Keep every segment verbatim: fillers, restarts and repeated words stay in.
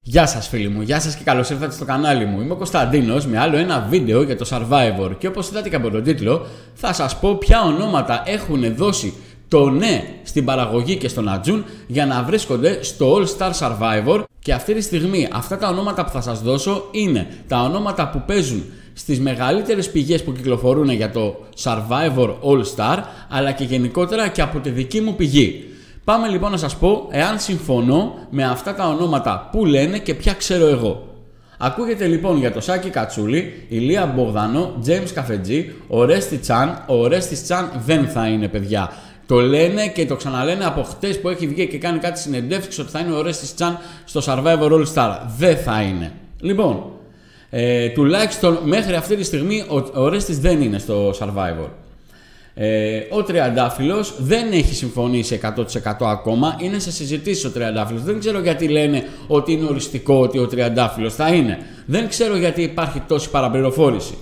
Γεια σας φίλοι μου, γεια σας και καλώς ήρθατε στο κανάλι μου. Είμαι ο Κωνσταντίνος με άλλο ένα βίντεο για το Survivor και όπως είδατε και από τον τίτλο θα σας πω ποια ονόματα έχουν δώσει το ναι στην παραγωγή και στον Ατζούν για να βρίσκονται στο All Star Survivor. Και αυτή τη στιγμή αυτά τα ονόματα που θα σας δώσω είναι τα ονόματα που παίζουν στις μεγαλύτερες πηγές που κυκλοφορούν για το Survivor All Star, αλλά και γενικότερα και από τη δική μου πηγή. Πάμε λοιπόν να σας πω εάν συμφωνώ με αυτά τα ονόματα που λένε και ποια ξέρω εγώ. Ακούγεται λοιπόν για το Σάκη Κατσούλη, Ηλία Μπογδάνο, James Καφετζή, ο Ρέστι Τσάν. Ο Ρέστι Τσάν δεν θα είναι, παιδιά. Το λένε και το ξαναλένε από χτες που έχει βγει και κάνει κάτι συνεντεύξεις ότι θα είναι ο Ρέστι Τσάν στο Survivor All Star. Δεν θα είναι. Λοιπόν, ε, τουλάχιστον μέχρι αυτή τη στιγμή ο, ο Ρέστις δεν είναι στο Survivor. Ε, ο Τριαντάφυλλος δεν έχει συμφωνήσει εκατό τοις εκατό ακόμα, είναι σε συζητήσεις ο Τριαντάφυλλος. Δεν ξέρω γιατί λένε ότι είναι οριστικό ότι ο Τριαντάφυλλος θα είναι. Δεν ξέρω γιατί υπάρχει τόση παραπληροφόρηση.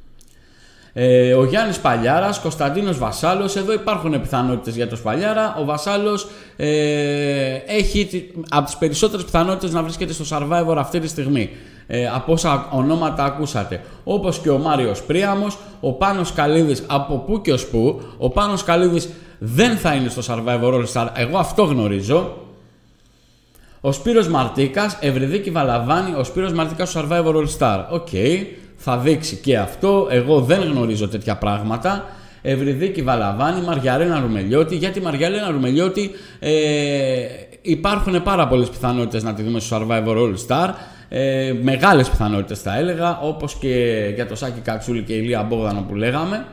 Ε, ο Γιάννης Παλιάρας, Κωνσταντίνος Βασάλος, εδώ υπάρχουν πιθανότητες για το Παλιάρα. Ο Βασάλος ε, έχει από τις περισσότερες πιθανότητες να βρίσκεται στο Survivor αυτή τη στιγμή. Ε, από όσα ονόματα ακούσατε, όπως και ο Μάριος Πρίαμος, ο Πάνος Καλίδης από πού και ως πού. Ο Πάνος Καλίδης δεν θα είναι στο Survivor All Star, εγώ αυτό γνωρίζω. Ο Σπύρος Μαρτίκας, Ευρυδίκη Βαλαβάνη, ο Σπύρος Μαρτίκας στο Survivor All Star. Οκ, okay, θα δείξει και αυτό, εγώ δεν γνωρίζω τέτοια πράγματα. Ευρυδίκη Βαλαβάνη, Μαριαλένα Ρουμελιώτη. Για τη Μαριαλένα Ρουμελιώτη ε, υπάρχουν πάρα πολλές πιθανότητες να τη δούμε στο Survivor All Star. Ε, μεγάλες πιθανότητες θα έλεγα, όπως και για το Σάκη Κατσούλη και Ηλία Μπόγδανο που λέγαμε.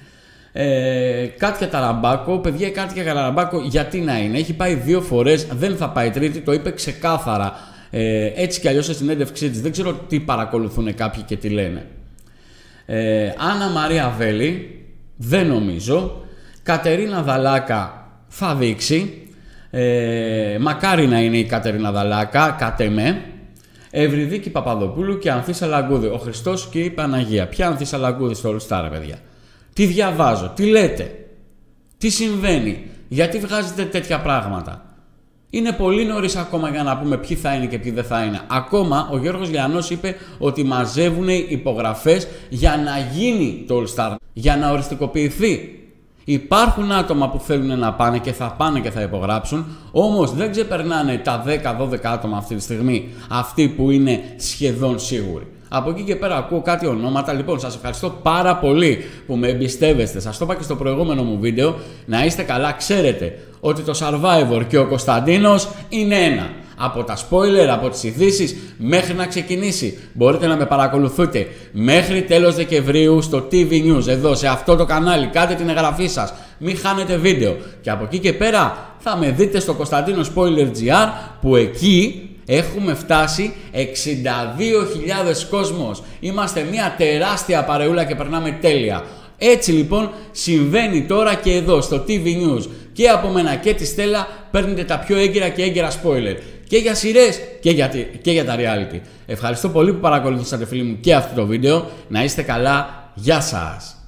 ε, Κάτια Ταραμπάκο, παιδιά, η Κάτια Ταραμπάκο γιατί να είναι, έχει πάει δύο φορές, δεν θα πάει τρίτη, το είπε ξεκάθαρα. ε, Έτσι κι αλλιώς στη συνέντευξή της, δεν ξέρω τι παρακολουθούν κάποιοι και τι λένε. ε, Άννα Μαρία Βέλη, δεν νομίζω. Κατερίνα Δαλάκα θα δείξει. ε, Μακάρι να είναι η Κατερίνα Δαλάκα, κάτε με. Ευρυδίκη Παπαδοπούλου και Ανθίσα Λαγκούδη. Ο Χριστός και η Παναγία. Ποια Ανθίσα Λαγκούδη στο All Star, παιδιά? Τι διαβάζω, τι λέτε, τι συμβαίνει, γιατί βγάζετε τέτοια πράγματα? Είναι πολύ νωρίς ακόμα για να πούμε ποιοι θα είναι και ποιοι δεν θα είναι. Ακόμα ο Γιώργος Λιανός είπε ότι μαζεύουν υπογραφές για να γίνει το All Star, για να οριστικοποιηθεί. Υπάρχουν άτομα που θέλουν να πάνε και θα πάνε και θα υπογράψουν, όμως δεν ξεπερνάνε τα δέκα δώδεκα άτομα αυτή τη στιγμή, αυτοί που είναι σχεδόν σίγουροι. Από εκεί και πέρα ακούω κάτι ονόματα. Λοιπόν, σας ευχαριστώ πάρα πολύ που με εμπιστεύεστε. Σας το είπα και στο προηγούμενο μου βίντεο. Να είστε καλά, ξέρετε ότι το Survivor και ο Κωνσταντίνος είναι ένα. Από τα spoiler, από τις ειδήσεις μέχρι να ξεκινήσει. Μπορείτε να με παρακολουθείτε μέχρι τέλος Δεκεμβρίου στο τι βι News, εδώ σε αυτό το κανάλι. Κάντε την εγγραφή σας, μην χάνετε βίντεο. Και από εκεί και πέρα θα με δείτε στο Κωνσταντίνο Spoiler τζι αρ, που εκεί έχουμε φτάσει εξήντα δύο χιλιάδες κόσμος. Είμαστε μια τεράστια παρεούλα και περνάμε τέλεια. Έτσι λοιπόν συμβαίνει τώρα και εδώ στο τι βι News. Και από μένα και τη Στέλλα παίρνετε τα πιο έγκυρα και έγκυρα spoiler. Και για σειρές και για, και για τα reality. Ευχαριστώ πολύ που παρακολουθήσατε, φίλοι μου, και αυτό το βίντεο. Να είστε καλά. Γεια σας.